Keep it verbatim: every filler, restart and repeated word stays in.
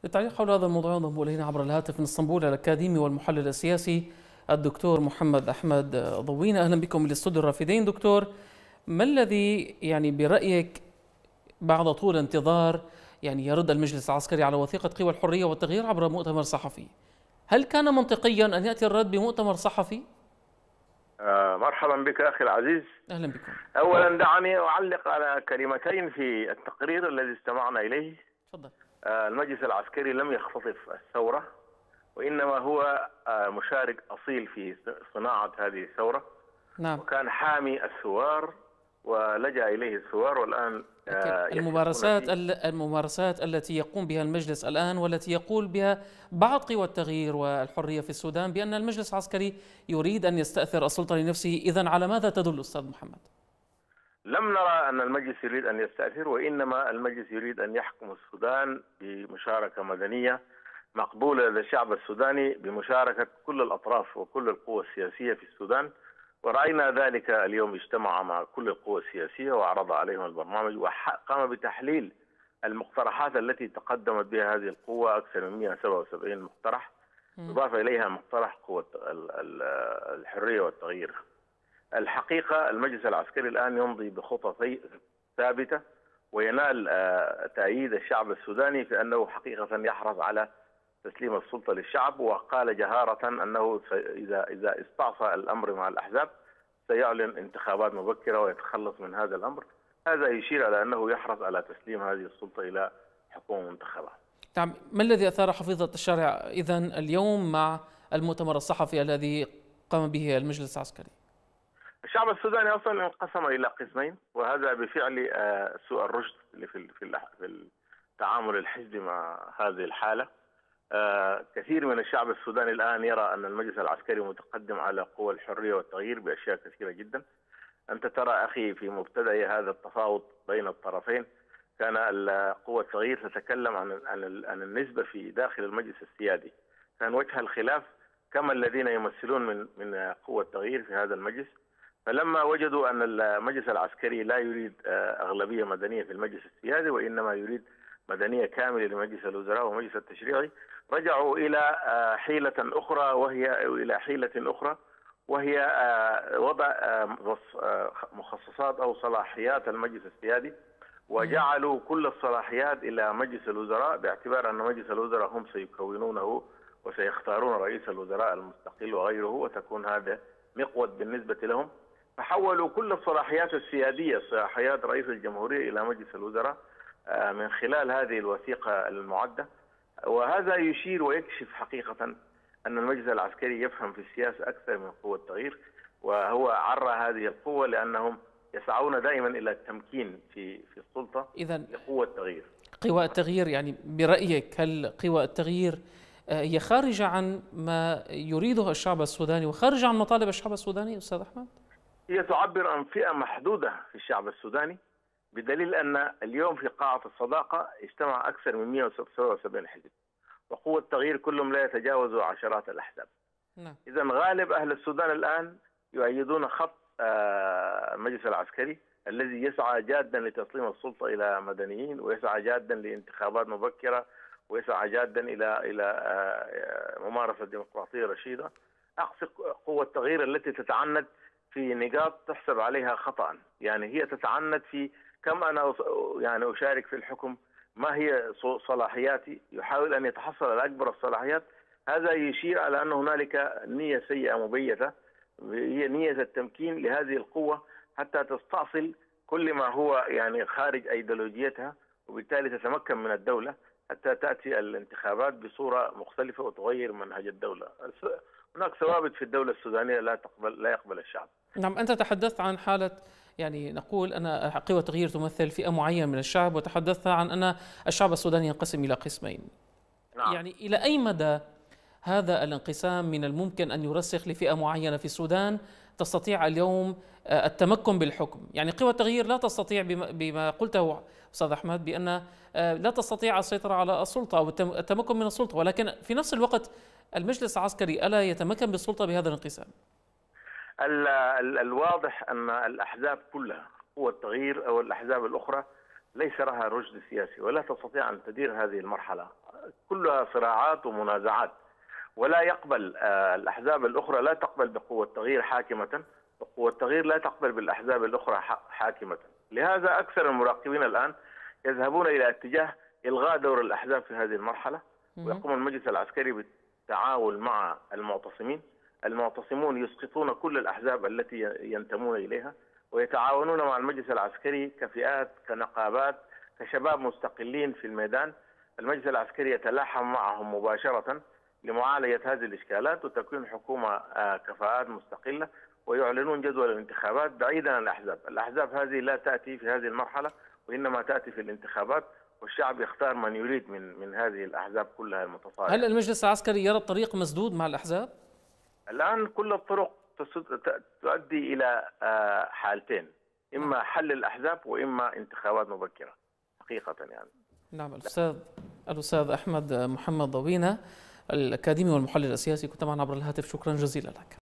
للتعليق حول هذا الموضوع ينضم إلينا عبر الهاتف من اسطنبول الأكاديمي والمحلل السياسي الدكتور محمد أحمد ضوينة. أهلا بكم من الاستوديو الرافدين. دكتور، ما الذي يعني برأيك بعد طول انتظار يعني يرد المجلس العسكري على وثيقة قوى الحرية والتغيير عبر مؤتمر صحفي؟ هل كان منطقيا أن يأتي الرد بمؤتمر صحفي؟ آه مرحبا بك أخي العزيز. أهلا بكم. أولا دعني أعلق على كلمتين في التقرير الذي استمعنا إليه. تفضل. آه المجلس العسكري لم يختطف الثورة، وإنما هو آه مشارك أصيل في صناعة هذه الثورة. نعم. وكان حامي الثوار ولجأ إليه الثوار، والآن آه الممارسات الممارسات التي يقوم بها المجلس الآن والتي يقول بها بعض قوى التغيير والحرية في السودان بأن المجلس العسكري يريد أن يستأثر السلطة لنفسه، إذن على ماذا تدل أستاذ محمد؟ لم نرى أن المجلس يريد أن يستأثر، وإنما المجلس يريد أن يحكم السودان بمشاركة مدنية مقبولة لدى الشعب السوداني، بمشاركة كل الأطراف وكل القوى السياسية في السودان. ورأينا ذلك اليوم، اجتمع مع كل القوى السياسية وعرض عليهم البرنامج، وقام بتحليل المقترحات التي تقدمت بها هذه القوة، أكثر من مئة وسبعة وسبعين مقترح، إضافة إليها مقترح قوة الحرية والتغيير. الحقيقة المجلس العسكري الآن يمضي بخطى ثابتة وينال تأييد الشعب السوداني في أنه حقيقة يحرص على تسليم السلطة للشعب، وقال جهارة أنه إذا إذا استعصى الأمر مع الأحزاب سيعلن انتخابات مبكرة ويتخلص من هذا الأمر. هذا يشير على أنه يحرص على تسليم هذه السلطة إلى حكومة منتخبة. نعم، ما الذي أثار حفيظة الشارع إذن اليوم مع المؤتمر الصحفي الذي قام به المجلس العسكري؟ الشعب السوداني أصلا انقسم إلى قسمين، وهذا بفعل سوء الرشد اللي في في التعامل الحزبي مع هذه الحالة. آه كثير من الشعب السوداني الآن يرى أن المجلس العسكري متقدم على قوى الحرية والتغيير بأشياء كثيرة جدا. أنت ترى أخي في مبتدأ هذا التفاوض بين الطرفين كان قوى التغيير تتكلم عن عن عن النسبة في داخل المجلس السيادي. كان وجه الخلاف كما الذين يمثلون من من قوى التغيير في هذا المجلس. فلما وجدوا أن المجلس العسكري لا يريد أغلبية مدنية في المجلس السيادي، وإنما يريد مدنية كاملة لمجلس الوزراء ومجلس التشريعي، رجعوا إلى حيلة أخرى، وهي إلى حيلة أخرى وهي وضع مخصصات أو صلاحيات المجلس السيادي، وجعلوا كل الصلاحيات إلى مجلس الوزراء، باعتبار أن مجلس الوزراء هم سيكونونه وسيختارون رئيس الوزراء المستقل وغيره، وتكون هذا مقود بالنسبة لهم. فحولوا كل الصلاحيات السيادية، صلاحيات رئيس الجمهورية، إلى مجلس الوزراء من خلال هذه الوثيقة المعدة. وهذا يشير ويكشف حقيقة أن المجلس العسكري يفهم في السياسة أكثر من قوة التغيير، وهو عرى هذه القوة لأنهم يسعون دائما إلى التمكين في في السلطة. إذن لقوة التغيير، قوى التغيير يعني برأيك هل قوى التغيير هي خارجة عن ما يريده الشعب السوداني وخارجة عن مطالب الشعب السوداني أستاذ أحمد؟ هي تعبر عن فئة محدودة في الشعب السوداني، بدليل أن اليوم في قاعة الصداقة اجتمع أكثر من مئة وسبعة وسبعين حزب، وقوة التغيير كلهم لا يتجاوزوا عشرات الأحزاب. نعم. إذا غالب أهل السودان الآن يؤيدون خط المجلس العسكري الذي يسعى جادا لتسليم السلطة إلى مدنيين، ويسعى جادا لانتخابات مبكرة، ويسعى جادا إلى إلى ممارسة ديمقراطية رشيدة. أقصد قوة التغيير التي تتعنت في نقاط تحسب عليها خطأ، يعني هي تتعنت في كم أنا يعني أشارك في الحكم، ما هي صلاحياتي، يحاول أن يتحصل على أكبر الصلاحيات. هذا يشير على أن هنالك نية سيئة مبيتة، هي نية التمكين لهذه القوة حتى تستأصل كل ما هو يعني خارج أيديولوجيتها، وبالتالي تتمكن من الدولة حتى تأتي الانتخابات بصورة مختلفة وتغير منهج الدولة. هناك ثوابت في الدولة السودانية لا تقبل لا يقبل الشعب. نعم، أنت تحدثت عن حالة يعني نقول أن قوى التغيير تمثل فئة معينة من الشعب، وتحدثت عن أن الشعب السوداني ينقسم إلى قسمين. نعم. يعني إلى أي مدى هذا الانقسام من الممكن أن يرسخ لفئة معينة في السودان تستطيع اليوم التمكن بالحكم؟ يعني قوى التغيير لا تستطيع بما قلته أستاذ أحمد بأن لا تستطيع السيطرة على السلطة أو التمكن من السلطة، ولكن في نفس الوقت المجلس العسكري ألا يتمكن بالسلطة بهذا الانقسام؟ الواضح أن الأحزاب كلها، قوى التغيير أو الأحزاب الأخرى، ليس لها رشد سياسي ولا تستطيع أن تدير هذه المرحلة، كلها صراعات ومنازعات، ولا يقبل آه، الأحزاب الأخرى لا تقبل بقوة التغيير حاكمة، وقوة التغيير لا تقبل بالأحزاب الأخرى حاكمة. لهذا أكثر المراقبين الآن يذهبون إلى اتجاه إلغاء دور الأحزاب في هذه المرحلة، ويقوم المجلس العسكري بالتعاون مع المعتصمين. المعتصمون يسقطون كل الأحزاب التي ينتمون إليها، ويتعاونون مع المجلس العسكري كفئات، كنقابات، كشباب مستقلين في الميدان. المجلس العسكري يتلاحم معهم مباشرة لمعالجة هذه الإشكالات وتكوين حكومة كفاءات مستقلة، ويعلنون جدول الانتخابات بعيدا عن الأحزاب. الأحزاب هذه لا تأتي في هذه المرحلة، وإنما تأتي في الانتخابات، والشعب يختار من يريد من من هذه الأحزاب كلها المتصارعة. هل المجلس العسكري يرى الطريق مسدود مع الأحزاب؟ الآن كل الطرق تؤدي إلى حالتين، إما حل الأحزاب وإما انتخابات مبكرة حقيقة يعني. نعم. الأستاذ الأستاذ أحمد محمد ضوينة الأكاديمي والمحلل السياسي، كنت معنا عبر الهاتف، شكرا جزيلا لك.